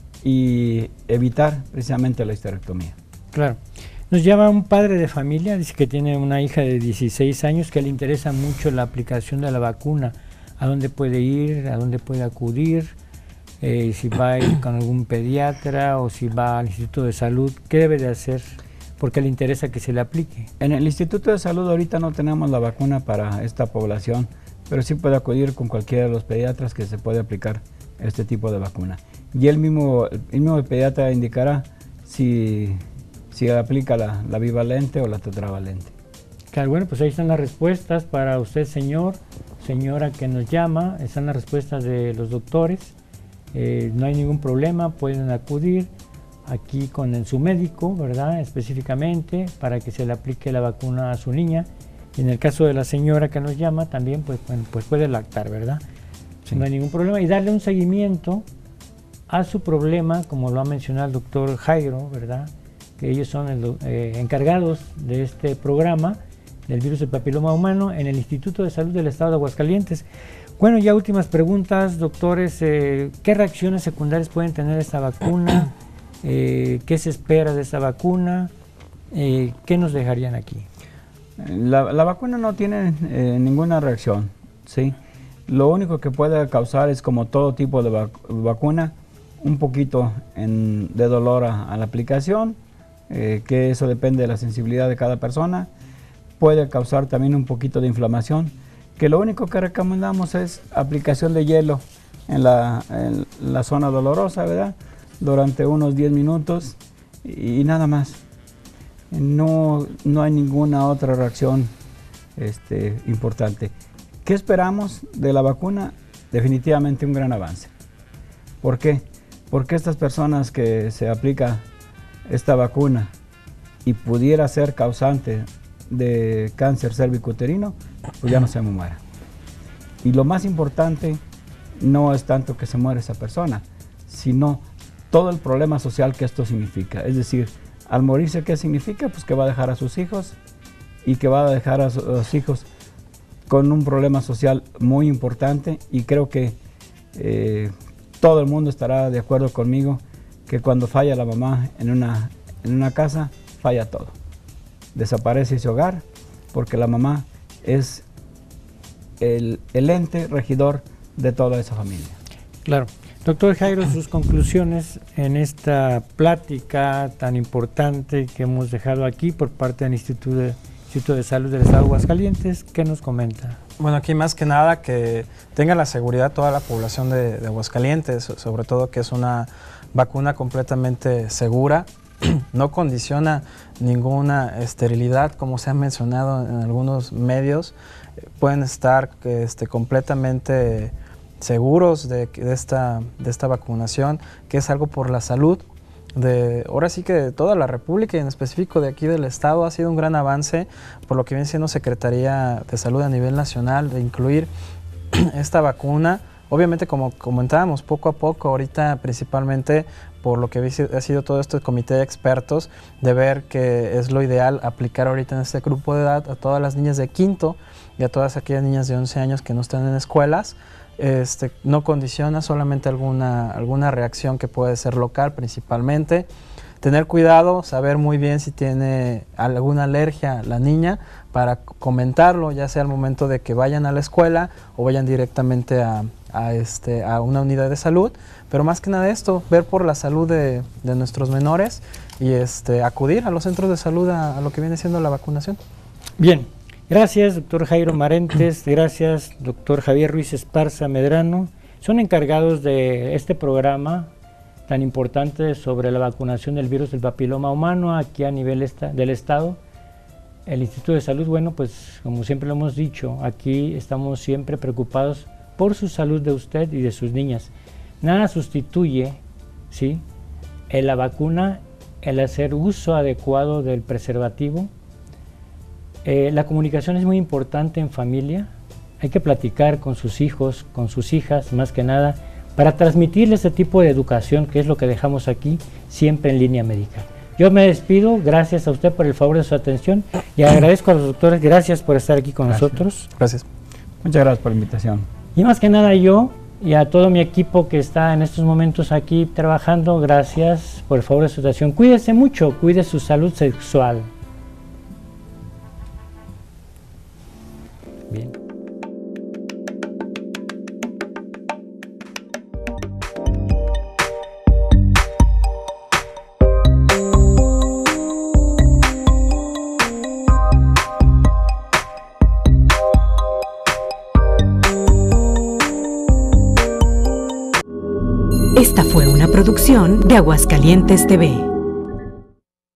y evitar precisamente la histerectomía. Claro. Nos llama un padre de familia, dice que tiene una hija de dieciséis años que le interesa mucho la aplicación de la vacuna. ¿A dónde puede ir? ¿A dónde puede acudir? Eh, si va a ir con algún pediatra o si va al Instituto de Salud, ¿qué debe de hacer? Porque le interesa que se le aplique. En el Instituto de Salud ahorita no tenemos la vacuna para esta población, pero sí puede acudir con cualquiera de los pediatras que se puede aplicar este tipo de vacuna. Y el mismo, el mismo pediatra indicará si, si aplica la, la bivalente o la tetravalente. Claro, bueno, pues ahí están las respuestas para usted, señor, señora que nos llama, están las respuestas de los doctores. Eh, no hay ningún problema, pueden acudir aquí con el, su médico, ¿verdad? Específicamente para que se le aplique la vacuna a su niña. Y en el caso de la señora que nos llama, también pues, bueno, pues puede lactar, ¿verdad? Sí. No hay ningún problema. Y darle un seguimiento a su problema, como lo ha mencionado el doctor Jairo, ¿verdad? Que ellos son el, eh, encargados de este programa del virus del papiloma humano en el Instituto de Salud del Estado de Aguascalientes. Bueno, ya últimas preguntas, doctores. Eh, ¿Qué reacciones secundarias pueden tener esta vacuna? Eh, ¿Qué se espera de esta vacuna? Eh, ¿Qué nos dejarían aquí? La, la vacuna no tiene eh, ninguna reacción, ¿sí? Lo único que puede causar es, como todo tipo de vac vacuna, un poquito en, de dolor a, a la aplicación, eh, que eso depende de la sensibilidad de cada persona. Puede causar también un poquito de inflamación, que lo único que recomendamos es aplicación de hielo en la, en la zona dolorosa, ¿verdad? Durante unos diez minutos y, y nada más. No, no hay ninguna otra reacción este, importante. ¿Qué esperamos de la vacuna? Definitivamente un gran avance. ¿Por qué? Porque estas personas que se aplica esta vacuna y pudiera ser causante de cáncer cervicuterino, pues ya no se muera. Y lo más importante no es tanto que se muera esa persona, sino todo el problema social que esto significa. Es decir, al morirse, ¿qué significa? Pues que va a dejar a sus hijos y que va a dejar a sus hijos con un problema social muy importante, y creo que eh, todo el mundo estará de acuerdo conmigo que cuando falla la mamá en una, en una casa, falla todo. Desaparece ese hogar porque la mamá es el, el ente regidor de toda esa familia. Claro. Doctor Jairo, sus conclusiones en esta plática tan importante que hemos dejado aquí por parte del Instituto de, Instituto de Salud del Estado de Aguascalientes, ¿qué nos comenta? Bueno, aquí más que nada que tenga la seguridad toda la población de, de Aguascalientes, sobre todo que es una vacuna completamente segura, no condiciona ninguna esterilidad, como se ha mencionado en algunos medios. Pueden estar este, completamente seguros de, de, esta, de esta vacunación, que es algo por la salud de, ahora sí que de toda la República y en específico de aquí del Estado. Ha sido un gran avance por lo que viene siendo Secretaría de Salud a nivel nacional de incluir esta vacuna. Obviamente, como comentábamos, poco a poco, ahorita principalmente por lo que ha sido todo este comité de expertos, de ver que es lo ideal aplicar ahorita en este grupo de edad a todas las niñas de quinto y a todas aquellas niñas de once años que no están en escuelas. Este, no condiciona, solamente alguna, alguna reacción que puede ser local principalmente. Tener cuidado, saber muy bien si tiene alguna alergia la niña para comentarlo, ya sea al momento de que vayan a la escuela o vayan directamente a, a, este, a una unidad de salud. Pero más que nada esto, ver por la salud de, de nuestros menores y este, acudir a los centros de salud a, a lo que viene siendo la vacunación. Bien. Gracias, doctor Jairo Marentes, gracias, doctor Javier Ruiz Esparza Medrano. Son encargados de este programa tan importante sobre la vacunación del virus del papiloma humano aquí a nivel esta, del Estado. El Instituto de Salud, bueno, pues como siempre lo hemos dicho, aquí estamos siempre preocupados por su salud de usted y de sus niñas. Nada sustituye, ¿sí?, en la vacuna, el hacer uso adecuado del preservativo. Eh, la comunicación es muy importante en familia. Hay que platicar con sus hijos, con sus hijas, más que nada, para transmitirles este tipo de educación, que es lo que dejamos aquí, siempre en Línea Médica. Yo me despido, gracias a usted por el favor de su atención, y agradezco a los doctores, gracias por estar aquí con gracias. nosotros. Gracias. Muchas gracias por la invitación. Y más que nada yo, y a todo mi equipo que está en estos momentos aquí trabajando, gracias por el favor de su atención. Cuídese mucho, cuide su salud sexual. Bien. Esta fue una producción de Aguascalientes T V.